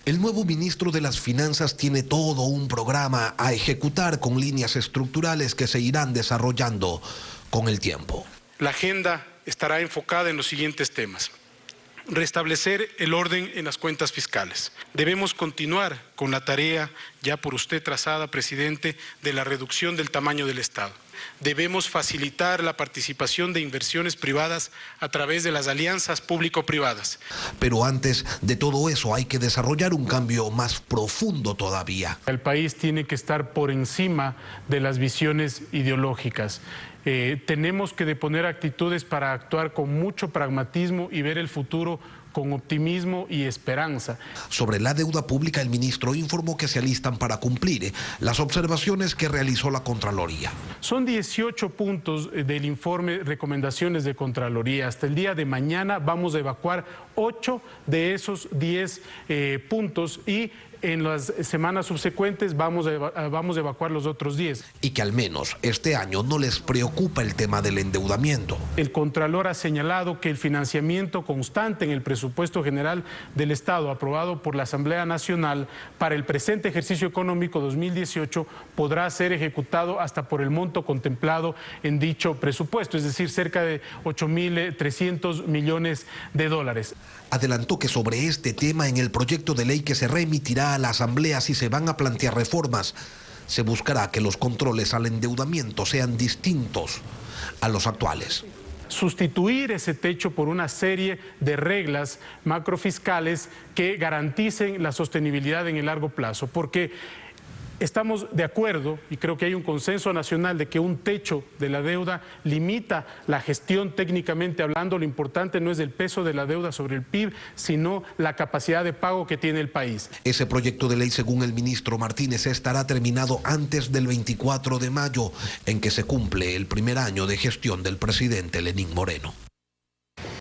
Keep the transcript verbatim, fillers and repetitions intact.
El nuevo ministro de las Finanzas tiene todo un programa a ejecutar con líneas estructurales que se irán desarrollando con el tiempo. La agenda estará enfocada en los siguientes temas. Restablecer el orden en las cuentas fiscales. Debemos continuar con la tarea ya por usted trazada, presidente, de la reducción del tamaño del Estado. Debemos facilitar la participación de inversiones privadas a través de las alianzas público-privadas. Pero antes de todo eso hay que desarrollar un cambio más profundo todavía. El país tiene que estar por encima de las visiones ideológicas. Eh, tenemos que deponer actitudes para actuar con mucho pragmatismo y ver el futuro con optimismo y esperanza. Sobre la deuda pública, el ministro informó que se alistan para cumplir las observaciones que realizó la Contraloría. Son dieciocho puntos del informe Recomendaciones de Contraloría. Hasta el día de mañana vamos a evacuar ocho de esos diez eh, puntos y en las semanas subsecuentes vamos a, vamos a evacuar los otros diez. Y que al menos este año no les preocupa el tema del endeudamiento. El Contralor ha señalado que el financiamiento constante en el presupuesto general del Estado aprobado por la Asamblea Nacional para el presente ejercicio económico dos mil dieciocho podrá ser ejecutado hasta por el monto contemplado en dicho presupuesto, es decir, cerca de ocho mil trescientos millones de dólares. Adelantó que sobre este tema en el proyecto de ley que se remitirá a la Asamblea, si se van a plantear reformas, se buscará que los controles al endeudamiento sean distintos a los actuales. Sustituir ese techo por una serie de reglas macrofiscales que garanticen la sostenibilidad en el largo plazo, porque estamos de acuerdo, y creo que hay un consenso nacional, de que un techo de la deuda limita la gestión técnicamente hablando. Lo importante no es el peso de la deuda sobre el P I B, sino la capacidad de pago que tiene el país. Ese proyecto de ley, según el ministro Martínez, estará terminado antes del veinticuatro de mayo, en que se cumple el primer año de gestión del presidente Lenín Moreno.